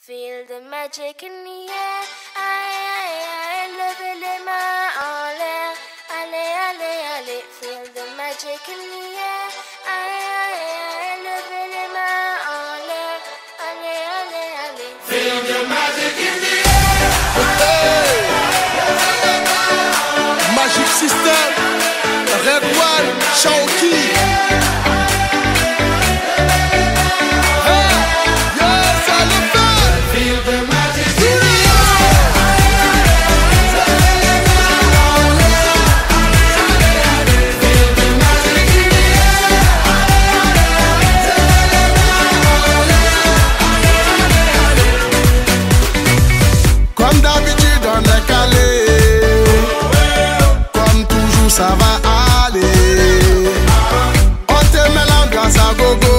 Feel the magic in the air. Aïe, aïe, aïe, levez les mains en l'air. Allez, allez, allez. Feel the magic in the air. Aïe, aïe, aïe, levez les mains en l'air. Allez, allez, allez. Feel the magic in the air. Magic System, Red One, Shaoki. Comme d'habitude on est calé, comme toujours ça va aller. On te met l'ambiance à gogo,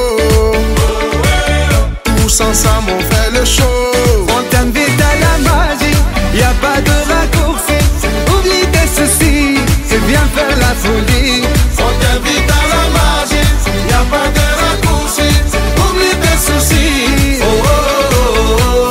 tous ensemble on fait le show. On t'invite à la magie, y a pas de raccourci. Oublie tes soucis, c'est bien faire la folie. On t'invite à la magie, y a pas de raccourci. Oublie tes soucis. Oh, oh, oh, oh.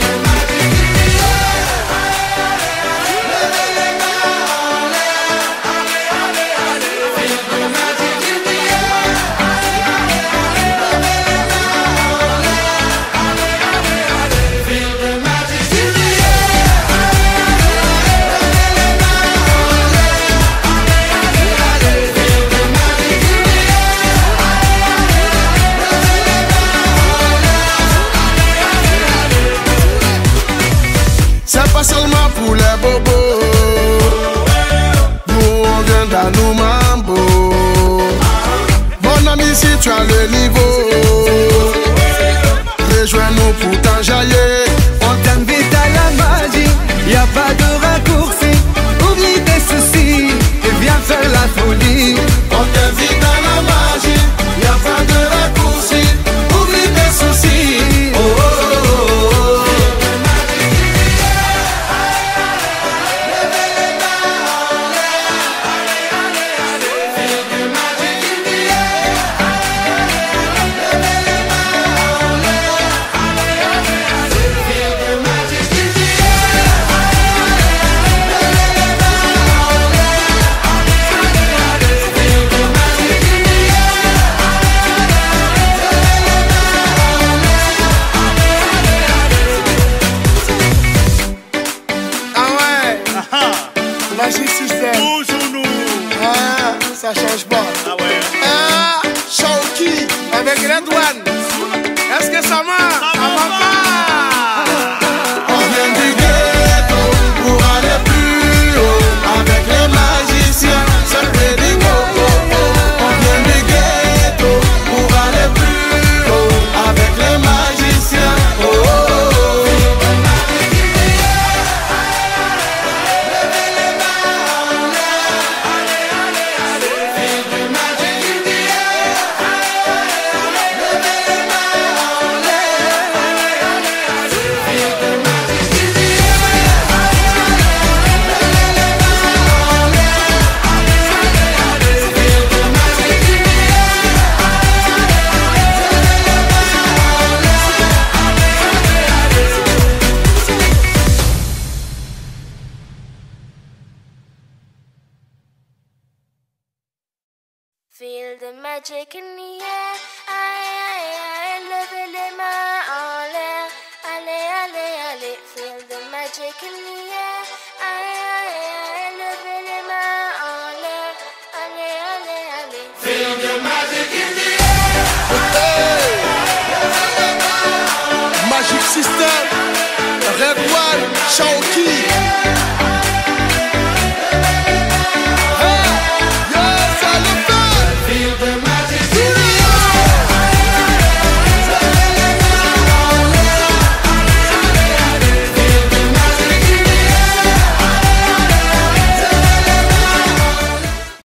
C'est pas seulement pour les bobos, nous on vient d'Anou Mambo. Mon ami, si tu as le niveau, rejoins-nous pour t'enjailler. On t'invite à la magie, y a pas de raccourci. Oublie tes soucis, et viens faire la folie. On t'invite à la magie, y a pas de raccourci. Oublie tes soucis. Oh, oh, oh, oh. Magic System. Toujours nous. Ah, ça change pas. Ah ouais. Ah, Shaoki avec Red One. Est-ce que ça marche? Ça va pas. On vient du ghetto pour aller plus haut. Avec les magiciens, c'est Pédigo. On vient du ghetto pour aller plus haut. Avec les magiciens. Oh, oh, oh. Feel the magic in the air. Aïe, aïe, aïe, levez les mains en l'air. Allez, allez, allez. Feel the magic in the air. Aïe, aïe, aïe, levez les mains en l'air. Allez, allez, allez. Feel the magic.